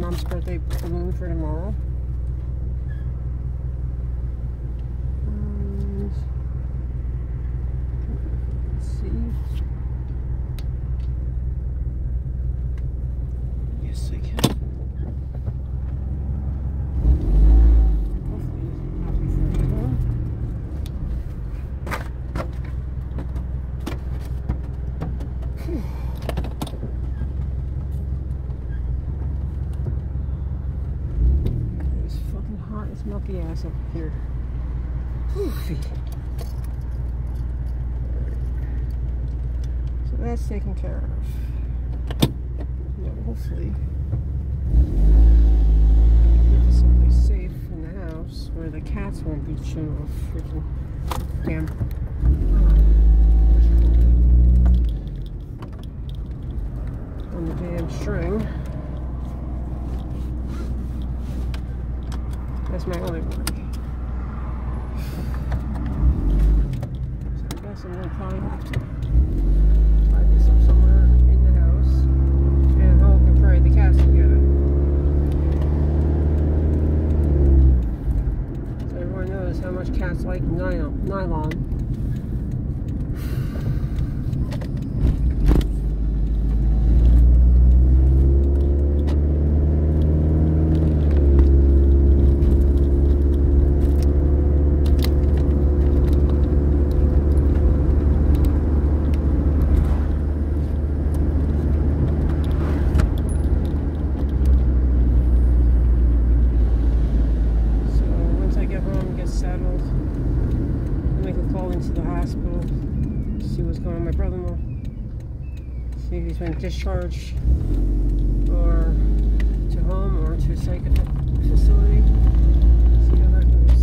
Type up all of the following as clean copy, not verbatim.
mom's birthday balloon for tomorrow. Let's see. Yes, I can. Hopefully, not before you go. It's fucking hot. It's milky ass up here. Whew. So that's taken care of. Yeah, hopefully get to someplace safe in the house where the cats won't be chewing off freaking damn on the damn string. That's my only worry. So I guess I'm gonna probably have to tie this up somewhere in the house and hope and pray the cats will get it. So everyone knows how much cats like nylon. Settled, and make a call into the hospital, see what's going on with my brother-in-law, see if he's been discharged or to home or to a psych facility, see how that goes.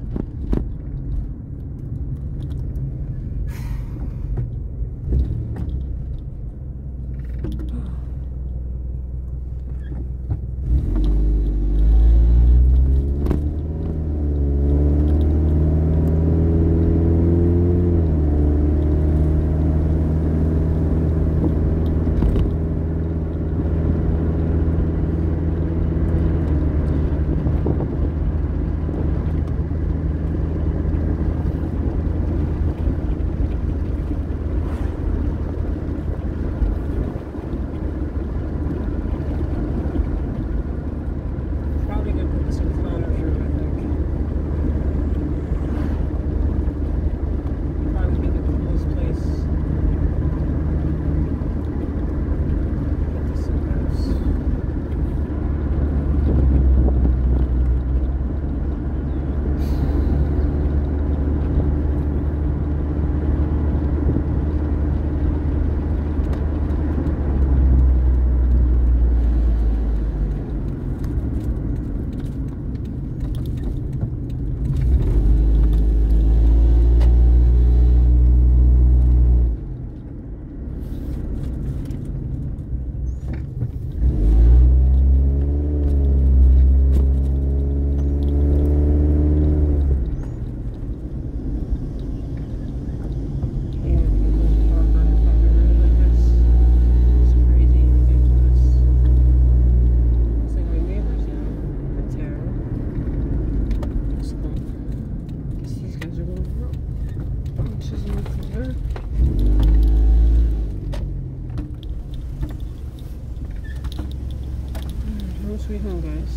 Sweet home, guys.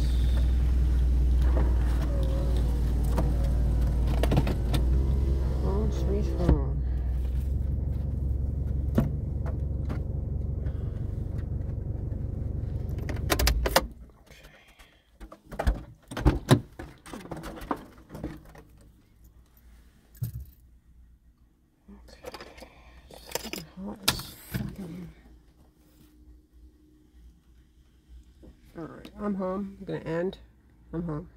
Home, sweet home. Alright, I'm home. I'm gonna end. I'm home.